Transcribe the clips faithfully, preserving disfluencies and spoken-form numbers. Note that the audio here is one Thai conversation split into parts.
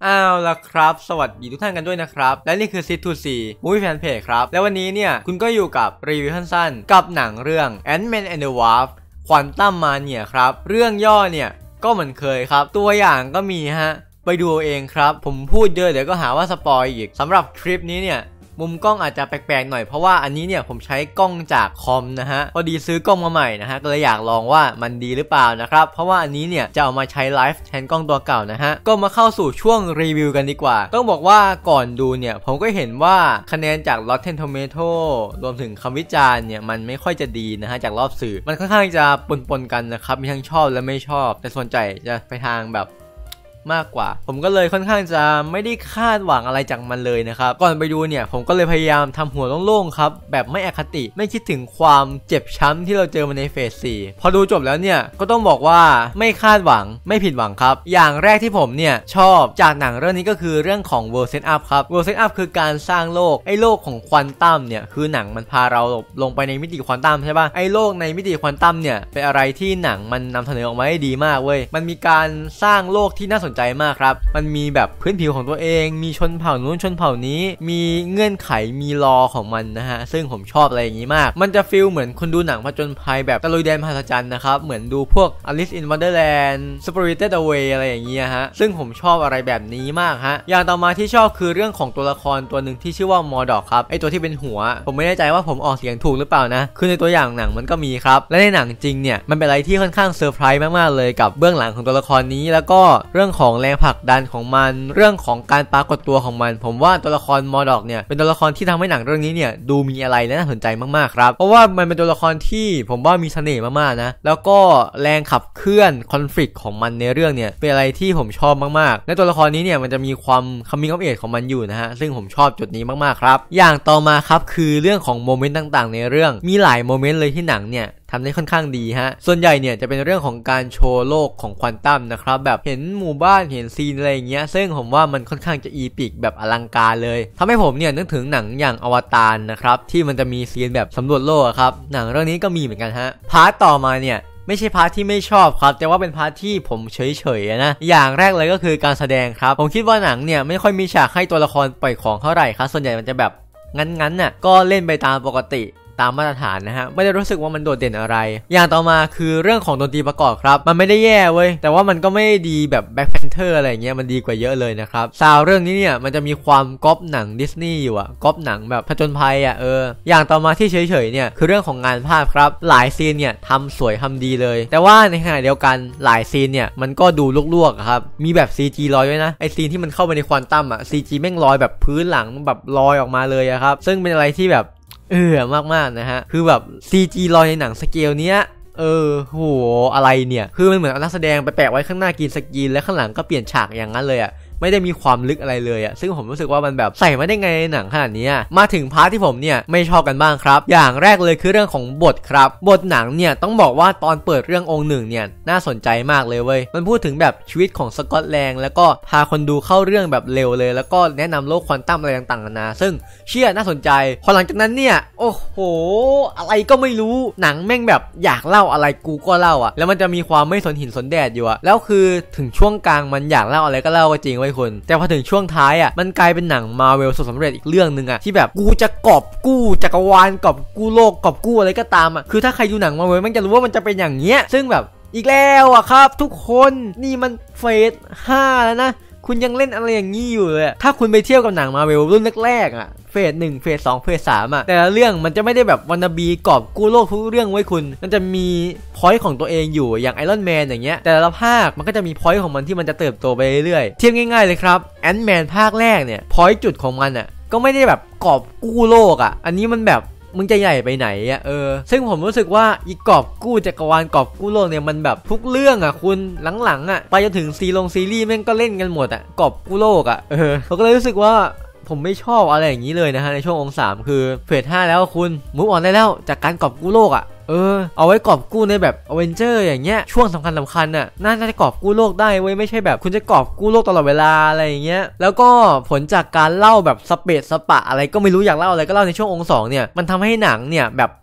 อ้าวละครับสวัสดีทุกท่านกันด้วยนะครับและนี่คือซิททูซีมูฟวี่แฟนเพจครับและวันนี้เนี่ยคุณก็อยู่กับรีวิวสั้นๆกับหนังเรื่อง Ant-Man and the Wasp Quantum Mania ครับเรื่องย่อเนี่ยก็เหมือนเคยครับตัวอย่างก็มีฮะไปดูเองครับผมพูดเยอะเดี๋ยวก็หาว่าสปอยอีกสำหรับคลิปนี้เนี่ยมุมกล้องอาจจะแปลกๆหน่อยเพราะว่าอันนี้เนี่ยผมใช้กล้องจากคอมนะฮะพอดีซื้อกล้องมาใหม่นะฮะก็เลยอยากลองว่ามันดีหรือเปล่านะครับเพราะว่าอันนี้เนี่ยจะเอามาใช้ไลฟ์แทนกล้องตัวเก่านะฮะก็มาเข้าสู่ช่วงรีวิวกันดีกว่าต้องบอกว่าก่อนดูเนี่ยผมก็เห็นว่าคะแนนจาก Rotten Tomatoes รวมถึงคำวิจารณ์เนี่ยมันไม่ค่อยจะดีนะฮะจากรอบสื่อมันค่อนข้างจะปนๆกันนะครับมีทั้งชอบและไม่ชอบแต่ส่วนใหญ่จะไปทางแบบมากกว่าผมก็เลยค่อนข้างจะไม่ได้คาดหวังอะไรจากมันเลยนะครับก่อนไปดูเนี่ยผมก็เลยพยายามทำหัวโล่งๆครับแบบไม่อคติไม่คิดถึงความเจ็บช้ำที่เราเจอมาในเฟสสี่พอดูจบแล้วเนี่ยก็ต้องบอกว่าไม่คาดหวังไม่ผิดหวังครับอย่างแรกที่ผมเนี่ยชอบจากหนังเรื่องนี้ก็คือเรื่องของ World Set Up ครับ World Set Up คือการสร้างโลกไอ้โลกของควอนตัมเนี่ยคือหนังมันพาเราลงไปในมิติควอนตัมใช่ป่ะไอ้โลกในมิติควอนตัมเนี่ยเป็นอะไรที่หนังมันนำเสนอออกมาได้ดีมากเว้ยมันมีการสร้างโลกที่น่าสนใจมากครับมันมีแบบพื้นผิวของตัวเองมีชนเผ่านู้นชนเผ่านี้มีเงื่อนไขมีลอของมันนะฮะซึ่งผมชอบอะไรอย่างนี้มากมันจะฟีลเหมือนคนดูหนังผจญภัยแบบตะลุยแดนมหัศจรรย์นะครับเหมือนดูพวก Alice in Wonderland Spirited Away อะไรอย่างเงี้ยฮะซึ่งผมชอบอะไรแบบนี้มากฮะอย่างต่อมาที่ชอบคือเรื่องของตัวละครตัวหนึ่งที่ชื่อว่ามอร์ดอกครับไอตัวที่เป็นหัวผมไม่แน่ใจว่าผมออกเสียงถูกหรือเปล่านะคือในตัวอย่างหนังมันก็มีครับและในหนังจริงเนี่ยมันเป็นอะไรที่ค่อนข้างเซอร์ไพรส์มากๆเลยกับเบื้องหลังของตัวละครนี้แล้วก็เรื่องของแรงผลักดันของมันเรื่องของการปรากฏตัวของมันผมว่าตัวละครมอร์ดอกเนี่ยเป็นตัวละครที่ทำให้หนังเรื่องนี้เนี่ยดูมีอะไรและน่าสนใจมากๆครับเพราะว่ามันเป็นตัวละครที่ผมว่ามีเสน่ห์มากๆนะแล้วก็แรงขับเคลื่อนคอนฟลิกต์ของมันในเรื่องเนี่ยเป็นอะไรที่ผมชอบมากๆและตัวละครนี้เนี่ยมันจะมีความคัมมิ่งออฟเอจของมันอยู่นะฮะซึ่งผมชอบจุดนี้มากๆครับอย่างต่อมาครับคือเรื่องของโมเมนต์ต่างๆในเรื่องมีหลายโมเมนต์เลยที่หนังเนี่ยทำได้ค่อนข้างดีฮะส่วนใหญ่เนี่ยจะเป็นเรื่องของการโชว์โลกของควอนตัมนะครับแบบเห็นหมู่บ้านเห็นซีนอะไรอย่างเงี้ยซึ่งผมว่ามันค่อนข้างจะอีพิกแบบอลังการเลยทำให้ผมเนี่ยนึกถึงหนังอย่างอวตารนะครับที่มันจะมีซีนแบบสำรวจโลกครับหนังเรื่องนี้ก็มีเหมือนกันฮะพาร์ทต่อมาเนี่ยไม่ใช่พาร์ทที่ไม่ชอบครับแต่ว่าเป็นพาร์ทที่ผมเฉยๆนะอย่างแรกเลยก็คือการแสดงครับผมคิดว่าหนังเนี่ยไม่ค่อยมีฉากให้ตัวละครปล่อยของเท่าไหร่ครับส่วนใหญ่มันจะแบบงั้นๆน่ะก็เล่นไปตามปกติตามมาตรฐานนะฮะไม่ได้รู้สึกว่ามันโดดเด่นอะไรอย่างต่อมาคือเรื่องของดนตรีประกอบครับมันไม่ได้แย่เว้ยแต่ว่ามันก็ไม่ได้ดีแบบ Black Panther อะไรเงี้ยมันดีกว่าเยอะเลยนะครับซาวเรื่องนี้เนี่ยมันจะมีความก๊อปหนังดิสนีย์อยู่อะก๊อปหนังแบบผจญภัยอะเอออย่างต่อมาที่เฉยๆเนี่ยคือเรื่องของงานภาพครับหลายซีนเนี่ยทำสวยทำดีเลยแต่ว่าในขณะเดียวกันหลายซีนเนี่ยมันก็ดูลวกๆครับมีแบบ ซี จี ลอยด้วยนะไอซีนที่มันเข้าไปในควอนตัมอะ ซี จี แม่งลอยแบบพื้นหลังแบบลอยออกมาเลยอะครับซึ่งเป็นอะไรที่แบบเออมากๆนะฮะคือแบบ ซี จี ลอยในหนังสเกลเนี้ยเออโหอะไรเนี่ยคือมันเหมือนเอานักแสดงไปแปะไว้ข้างหน้ากินสกรีนและข้างหลังก็เปลี่ยนฉากอย่างนั้นเลยอะไม่ได้มีความลึกอะไรเลยอะซึ่งผมรู้สึกว่ามันแบบใส่มาได้ไงในหนังขนาดนี้มาถึงพาร์ทที่ผมเนี่ยไม่ชอบกันบ้างครับอย่างแรกเลยคือเรื่องของบทครับบทหนังเนี่ยต้องบอกว่าตอนเปิดเรื่ององค์หนึ่งเนี่ยน่าสนใจมากเลยเว้ยมันพูดถึงแบบชีวิตของสกอตแลนด์แล้วก็พาคนดูเข้าเรื่องแบบเร็วเลยแล้วก็แนะนำโลกควอนตัมอะไรต่างๆนานาซึ่งเชื่อน่าสนใจพอหลังจากนั้นเนี่ยโอ้โหอะไรก็ไม่รู้หนังแม่งแบบอยากเล่าอะไรกูก็เล่าอะแล้วมันจะมีความไม่สนหินสนแดดอยู่อะแล้วคือถึงช่วงกลางมันอยากเล่าอะไรก็เล่าก็จริงไว้คุณแต่พอถึงช่วงท้ายอ่ะมันกลายเป็นหนังมาร์เวลสุดสำเร็จอีกเรื่องนึงอ่ะที่แบบกูจะกอบกู้จักรวาลกอบกู้โลกกอบกู้อะไรก็ตามอ่ะคือถ้าใครดูหนังมาร์เวลมันจะรู้ว่ามันจะเป็นอย่างเงี้ยซึ่งแบบอีกแล้วอ่ะครับทุกคนนี่มันเฟสห้าแล้วนะคุณยังเล่นอะไรอย่างงี้อยู่เลยถ้าคุณไปเที่ยวกับหนังมาร์เวลรุ่นแรกๆอ่ะเฟสหนึ่งเฟสสองเฟสสามอ่ะแต่ละเรื่องมันจะไม่ได้แบบวานาบีกอบกู้โลกทุกเรื่องไว้คุณมันจะมีพอยต์ของตัวเองอยู่อย่างไอรอนแมนอย่างเงี้ยแต่ละภาคมันก็จะมีพอยต์ของมันที่มันจะเติบโตไปเรื่อยๆเทียบง่ายๆเลยครับแอนท์แมนภาคแรกเนี่ยพอยต์จุดของมันอ่ะก็ไม่ได้แบบกอบกู้โลกอ่ะอันนี้มันแบบมึงจะใหญ่ไปไหนอ่ะเออซึ่งผมรู้สึกว่าอีกอบกู้จักรวาลกอบกู้โลกเนี่ยมันแบบทุกเรื่องอ่ะคุณหลังๆอ่ะไปจนถึงซีลงซีรีส์แม่งก็เล่นกันหมดอ่ะกอบกู้โลกอ่ะเออผมก็เลยรู้สึกว่าผมไม่ชอบอะไรอย่างนี้เลยนะฮะในช่วงองค์สามคือเฟสห้าแล้วคุณมูฟออนได้แล้วจากการกอบกู้โลกอ่ะเออเอาไว้กอบกู้ในแบบอเวนเจอร์อย่างเงี้ยช่วงสำคัญสำคัญน่ะน่าจะกอบกู้โลกได้เว้ยไม่ใช่แบบคุณจะกอบกู้โลกตลอดเวลาอะไรอย่างเงี้ยแล้วก็ผลจากการเล่าแบบสเปซสปะอะไรก็ไม่รู้อยากเล่าอะไรก็เล่าในช่วงองค์สองเนี่ยมันทำให้หนังเนี่ยแบบพล็อตโห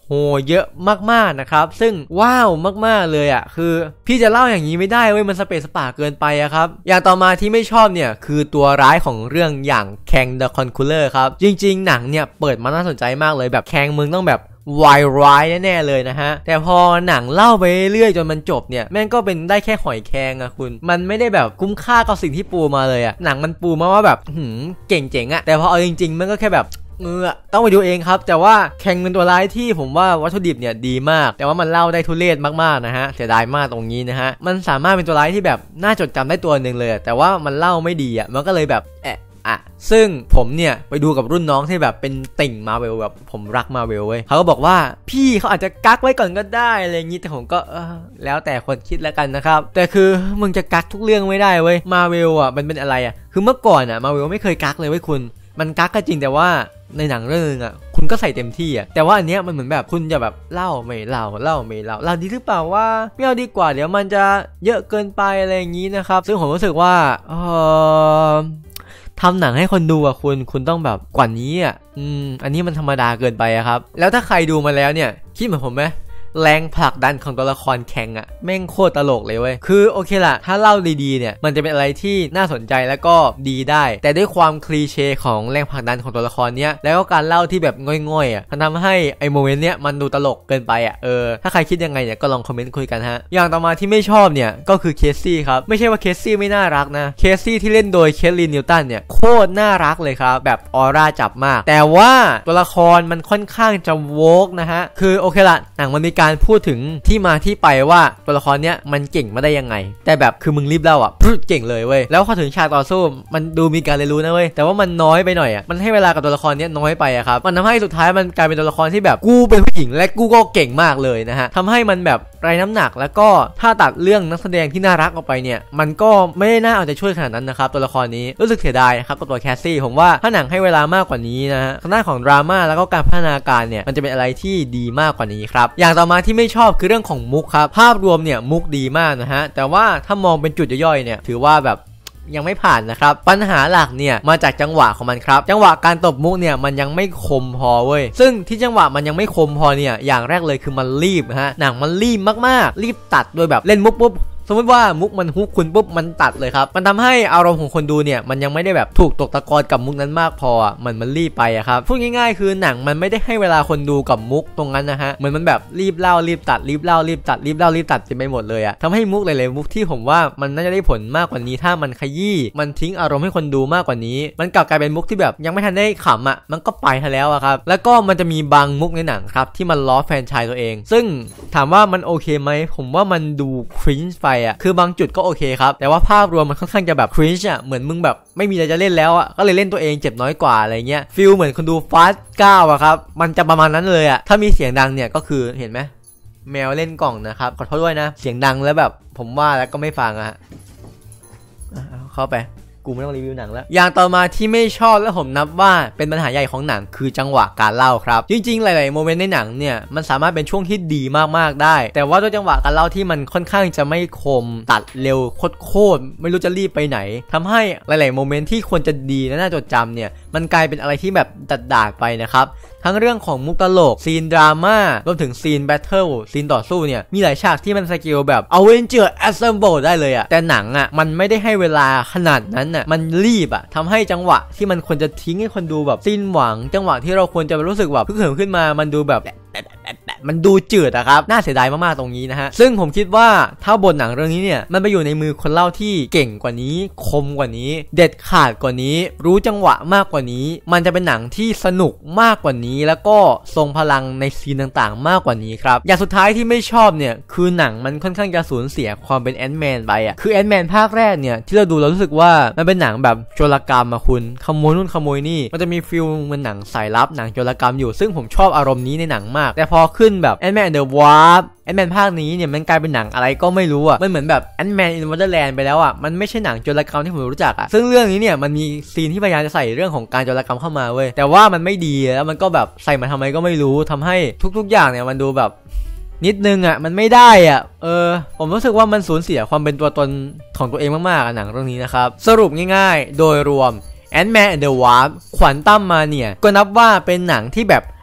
โหเยอะมากๆนะครับซึ่งว้าวมากๆเลยอ่ะคือพี่จะเล่าอย่างนี้ไม่ได้เว้ยมันสเปซสปาเกินไปอะครับอย่างต่อมาที่ไม่ชอบเนี่ยคือตัวร้ายของเรื่องอย่างแคง The Conqueror ครับจริงๆหนังเนี่ยเปิดมาน่าสนใจมากเลยแบบแคงมึงต้องแบบวายร้ายแน่ๆเลยนะฮะแต่พอหนังเล่าไปเรื่อยๆจนมันจบเนี่ยแม่งก็เป็นได้แค่หอยแครงอะคุณมันไม่ได้แบบคุ้มค่ากับสิ่งที่ปูมาเลยอะหนังมันปูมาว่าแบบหืมเก่งเจ๋งอะแต่พอเอาจริงๆมันก็แค่แบบเออต้องไปดูเองครับแต่ว่าแคงเป็นตัวร้ายที่ผมว่าวัตถุดิบเนี่ยดีมากแต่ว่ามันเล่าได้ทุเรศมากๆนะฮะเสียดายมากตรงนี้นะฮะมันสามารถเป็นตัวร้ายที่แบบน่าจดจำได้ตัวหนึ่งเลยแต่ว่ามันเล่าไม่ดีอะมันก็เลยแบบแอะอ่ะซึ่งผมเนี่ยไปดูกับรุ่นน้องที่แบบเป็นติ่งมาเวลแบบผมรักมาเวลเว้ยเขาก็บอกว่าพี่เขาอาจจะกักไว้ก่อนก็ได้อะไรอย่างงี้แต่ผมก็เออแล้วแต่คนคิดแล้วกันนะครับแต่คือมึงจะกักทุกเรื่องไม่ได้เว้ยมาเวลอ่ะมันเป็นอะไรอ่ะคือเมื่อก่อนอ่ะมาเวลไม่เคยกักเลยเว้ยคุณมันกักก็จริงแต่ว่าในหนังเรื่องนึงอ่ะคุณก็ใส่เต็มที่อ่ะแต่ว่าอันเนี้ยมันเหมือนแบบคุณจะแบบเล่าไม่เล่าเล่าไม่เล่าเล่าดีหรือเปล่าว่าไม่เอาดีกว่าเดี๋ยวมันจะเยอะเกินไปอะไรอย่างงี้นะครับซึ่งผมรู้สึกว่าเออทำหนังให้คนดูอ่ะคุณคุณต้องแบบกว่านี้อ่ะอืมอันนี้มันธรรมดาเกินไปอะครับแล้วถ้าใครดูมาแล้วเนี่ยคิดเหมือนผมไหมแรงผลักดันของตัวละครแข่งอะแม่งโคตรตลกเลยเว้ยคือโอเคละถ้าเล่าดีๆเนี่ยมันจะเป็นอะไรที่น่าสนใจแล้วก็ดีได้แต่ด้วยความคลีเช่ของแรงผลักดันของตัวละครเนี้ยแล้วก็การเล่าที่แบบง่อยๆอะมันทำให้ไอ้โมเมนต์เนี้ยมันดูตลกเกินไปอะเออถ้าใครคิดยังไงเนี่ยก็ลองคอมเมนต์คุยกันฮะอย่างต่อมาที่ไม่ชอบเนี่ยก็คือเคสซี่ครับไม่ใช่ว่าเคสซี่ไม่น่ารักนะเคสซี่ที่เล่นโดยเคทลินนิวตันเนี่ยโคตรน่ารักเลยครับแบบออร่าจับมากแต่ว่าตัวละครมันค่อนข้างจะโวกนะฮะคือโอเคละหนังมันมีการพูดถึงที่มาที่ไปว่าตัวละครเนี้ยมันเก่งมาได้ยังไงแต่แบบคือมึงรีบเล่าอ่ะพูดเก่งเลยเว้ยแล้วพอถึงฉากต่อสู้มันดูมีการเรียนรู้นะเว้ยแต่ว่ามันน้อยไปหน่อยอ่ะมันให้เวลากับตัวละครเนี้ยน้อยไปอ่ะครับมันทำให้สุดท้ายมันกลายเป็นตัวละครที่แบบกูเป็นผู้หญิงและกูก็เก่งมากเลยนะฮะทำให้มันแบบไร้น้ำหนักแล้วก็ถ้าตัดเรื่องนักแสดงที่น่ารักออกไปเนี่ยมันก็ไม่ได้น่าเอาใจช่วยขนาดนั้นนะครับตัวละครนี้รู้สึกเสียดายครับกับตัวแคสซี่ผมว่าถ้าหนังให้เวลามากกว่านี้นะฮะทางด้านของดราม่าแล้วก็การพัฒนาการเนี่ยมันจะเป็นอะไรที่ดีมากกว่านี้ครับอย่างต่อมาที่ไม่ชอบคือเรื่องของมุกครับภาพรวมเนี่ยมุกดีมากนะฮะแต่ว่าถ้ามองเป็นจุดย่อยๆเนี่ยถือว่าแบบยังไม่ผ่านนะครับปัญหาหลักเนี่ยมาจากจังหวะของมันครับจังหวะการตบมุกเนี่ยมันยังไม่คมพอเว้ยซึ่งที่จังหวะมันยังไม่คมพอเนี่ยอย่างแรกเลยคือมันรีบฮะหนังมันรีบมากๆรีบตัดโดยแบบเล่นมุกปุ๊บสมมติว่ามุกมันฮุกคุณปุ๊บมันตัดเลยครับมันทำให้อารมณ์ของคนดูเนี่ยมันยังไม่ได้แบบถูกตกตะกอนกับมุกนั้นมากพออ่ะมันมันรีบไปอะครับพูดง่ายๆคือหนังมันไม่ได้ให้เวลาคนดูกับมุกตรงนั้นนะฮะเหมือนมันแบบรีบเล่ารีบตัดรีบเล่ารีบตัดรีบเล่ารีบตัดไปหมดเลยอะทำให้มุกหลายๆมุกที่ผมว่ามันน่าจะได้ผลมากกว่านี้ถ้ามันขยี้มันทิ้งอารมณ์ให้คนดูมากกว่านี้มันกลับกลายเป็นมุกที่แบบยังไม่ทันได้ขำอะมันก็ไปแล้วอะครับแล้วก็มันจะมีบางมุกในหนังครับที่มันล้อแฟนชายตัวเองซึ่งถามว่ามันโอเคไหมผมว่ามันดูคริ้นช์ไปอะคือบางจุดก็โอเคครับแต่ว่าภาพรวมมันค่อนข้างจะแบบครินช์อ่ะเหมือนมึงแบบไม่มีอะไรจะเล่นแล้วอ่ะก็เลยเล่นตัวเองเจ็บน้อยกว่าอะไรเงี้ยฟีลเหมือนคนดูฟาสต์เก้าอ่ะครับมันจะประมาณนั้นเลยอ่ะถ้ามีเสียงดังเนี่ยก็คือเห็นไหมแมวเล่นกล่องนะครับขอโทษด้วยนะเสียงดังแล้วแบบผมว่าแล้วก็ไม่ฟังอ่ะเข้าไปกูไม่ต้องรีวิวหนังแล้วอย่างต่อมาที่ไม่ชอบและผมนับว่าเป็นปัญหาใหญ่ของหนังคือจังหวะการเล่าครับจริงๆหลายๆโมเมนต์ในหนังเนี่ยมันสามารถเป็นช่วงที่ดีมากๆได้แต่ว่าด้วยจังหวะการเล่าที่มันค่อนข้างจะไม่คมตัดเร็วโคตรๆไม่รู้จะรีบไปไหนทำให้หลายๆโมเมนต์ที่ควรจะดีและน่าจดจำเนี่ยมันกลายเป็นอะไรที่แบบดัดดาดไปนะครับทั้งเรื่องของมุกตลกซีนดราม่ารวมถึงซีนแบทเทิลซีนต่อสู้เนี่ยมีหลายฉากที่มันสกิลแบบเอาเวนเจอร์แอสเซมเบิลได้เลยอะแต่หนังอะมันไม่ได้ให้เวลาขนาดนั้นอะมันรีบอะทำให้จังหวะที่มันควรจะทิ้งให้คนดูแบบสิ้นหวังจังหวะที่เราควรจะรู้สึกแบบพึ่งเหิมขึ้นมามันดูแบบมันดูจืดอะครับน่าเสียดายมากๆตรงนี้นะฮะซึ่งผมคิดว่าถ้าบทหนังเรื่องนี้เนี่ยมันไปอยู่ในมือคนเล่าที่เก่งกว่านี้คมกว่านี้เด็ดขาดกว่านี้รู้จังหวะมากกว่านี้มันจะเป็นหนังที่สนุกมากกว่านี้แล้วก็ทรงพลังในซีนต่างๆมากกว่านี้ครับอย่างสุดท้ายที่ไม่ชอบเนี่ยคือหนังมันค่อนข้างจะสูญเสียความเป็นแอนท์แมนไปอะคือแอนท์แมนภาคแรกเนี่ยที่เราดูเรารู้สึกว่ามันเป็นหนังแบบโจรกรรมอะคุณขโมยนู่นขโมยนี่มันจะมีฟิลเหมือนหนังสายลับหนังโจรกรรมอยู่ซึ่งผมชอบอารมณ์นี้ในหนังมากแต่พอขึ้นแบบ Ant-Man and the Wasp แอนท์แมนภาคนี้เนี่ยมันกลายเป็นหนังอะไรก็ไม่รู้อ่ะมันเหมือนแบบแอนท์แมนอินวันเดอร์แลนด์ไปแล้วอ่ะมันไม่ใช่หนังโจรกรรมที่ผมรู้จักอ่ะซึ่งเรื่องนี้เนี่ยมันมีซีนที่พยายามจะใส่เรื่องของการโจรกรรมเข้ามาเว้ยแต่ว่ามันไม่ดีแล้วมันก็แบบใส่มาทำไมก็ไม่รู้ทำให้ทุกๆอย่างเนี่ยมันดูแบบนิดนึงอ่ะมันไม่ได้อ่ะเออผมรู้สึกว่ามันสูญเสียความเป็นตัวตนของตัวเองมากๆหนังเรื่องนี้นะครับสรุปง่ายๆโดยรวม Ant-Man and the Wasp ขวัญตั้มมาเนี่ยก็นับว่าเป็นหนังที่แบบ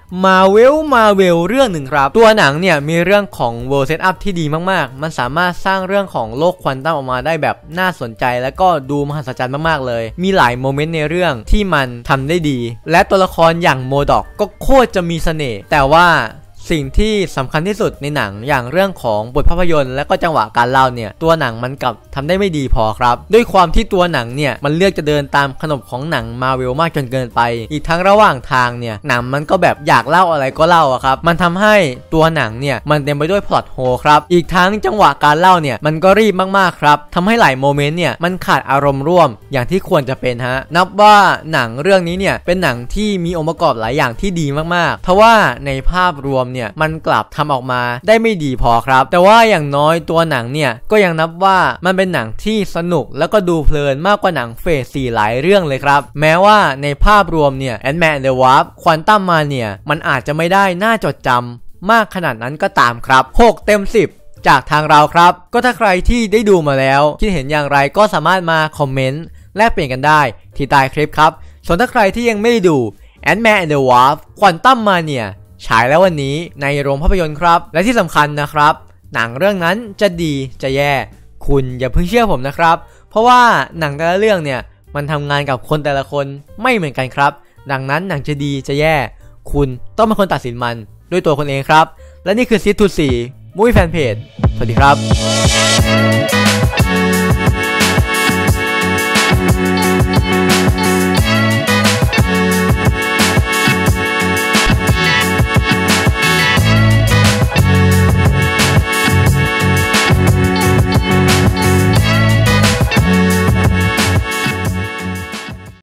มาเวลมาเวลเรื่องหนึ่งครับตัวหนังเนี่ยมีเรื่องของ World Setup ที่ดีมากๆมันสามารถสร้างเรื่องของโลกควอนตัมออกมาได้แบบน่าสนใจแล้วก็ดูมหัศจรรย์มากๆเลยมีหลายโมเมนต์ในเรื่องที่มันทำได้ดีและตัวละครอย่างโมด็อกก็โคตรจะมีเสน่ห์แต่ว่าสิ่งที่สำคัญที่สุดในหนังอย่างเรื่องของบทภาพยนตร์และก็จังหวะการเล่าเนี่ยตัวหนังมันกลับทำได้ไม่ดีพอครับด้วยความที่ตัวหนังเนี่ยมันเลือกจะเดินตามขนบของหนังมาเวลมากจนเกินไปอีกทั้งระหว่างทางเนี่ยหนังมันก็แบบอยากเล่าอะไรก็เล่าอะครับมันทำให้ตัวหนังเนี่ยมันเต็มไปด้วยพล็อตโฮลครับอีกทั้งจังหวะการเล่าเนี่ยมันก็รีบมากๆครับทำให้หลายโมเมนต์เนี่ยมันขาดอารมณ์ร่วมอย่างที่ควรจะเป็นฮะนับว่าหนังเรื่องนี้เนี่ยเป็นหนังที่มีองค์ประกอบหลายอย่างที่ดีมากๆทว่าในภาพรวมเนี่ยมันกลับทำออกมาได้ไม่ดีพอครับแต่ว่าอย่างน้อยตัวหนังเนี่ยก็ยังนับว่ามันเป็นหนังที่สนุกแล้วก็ดูเพลินมากกว่าหนังเฟสสี่หลายเรื่องเลยครับแม้ว่าในภาพรวมเนี่ย Ant-Man and the Wasp Quantum Mania มันอาจจะไม่ได้น่าจดจำมากขนาดนั้นก็ตามครับหกเต็มสิบจากทางเราครับก็ถ้าใครที่ได้ดูมาแล้วคิดเห็นอย่างไรก็สามารถมาคอมเมนต์แลกเปลี่ยนกันได้ที่ใต้คลิปครับส่วนถ้าใครที่ยังไม่ได้ดู Ant-Man and the Wasp Quantum Maniaฉายแล้ววันนี้ในโรงภาพยนตร์ครับและที่สำคัญนะครับหนังเรื่องนั้นจะดีจะแย่คุณอย่าเพิ่งเชื่อผมนะครับเพราะว่าหนังแต่ละเรื่องเนี่ยมันทำงานกับคนแต่ละคนไม่เหมือนกันครับดังนั้นหนังจะดีจะแย่คุณต้องเป็นคนตัดสินมันด้วยตัวคนเองครับและนี่คือ Seed ทู ซี Movie Fan Page สวัสดีครับ